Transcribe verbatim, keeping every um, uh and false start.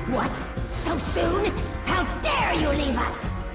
What? So soon? How dare you leave us?